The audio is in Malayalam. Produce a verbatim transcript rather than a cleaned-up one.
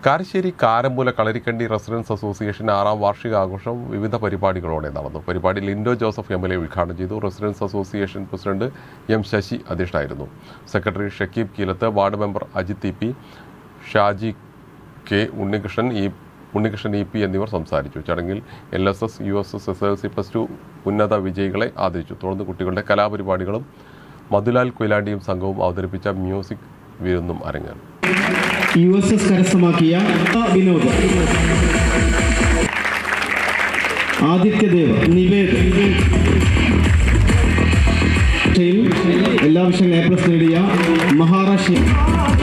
കാരശ്ശേരി കാരമ്പൂല കളരിക്കണ്ടി റെസിഡൻസ് അസോസിയേഷൻ ആറാം വാർഷികാഘോഷം വിവിധ പരിപാടികളോടെ നടന്നു. പരിപാടി Lindo Joseph M L A ഉദ്ഘാടനം ചെയ്തു. Residence association president M Sasi അധ്യക്ഷനായിരുന്നു. Secretary Shakeeb Keelath, ward member Ajith E P, Shaji K, Unnikrishnan E Unnikrishnan E P എന്നിവർ സംസാരിച്ചു. ചടങ്ങിൽ L S S, U S S, S L C plus two ഉന്നത വിജയികളെ ആദരിച്ചു. തുടർന്ന് കുട്ടികളുടെ കലാപരിപാടികളും മധുലാൽ കൊയിലാണ്ടിയും സംഘവും അവതരിപ്പിച്ച മ്യൂസിക് വിരുന്നും അരങ്ങേറി. യു എസ് എസ് കരസ്ഥമാക്കിയ വിനോദ്, ആദിത്യദേവ്, നിവേദ് എല്ലാ വിഷയങ്ങളും എ പ്ലസ് നേടിയ മഹാരാഷ്ട്ര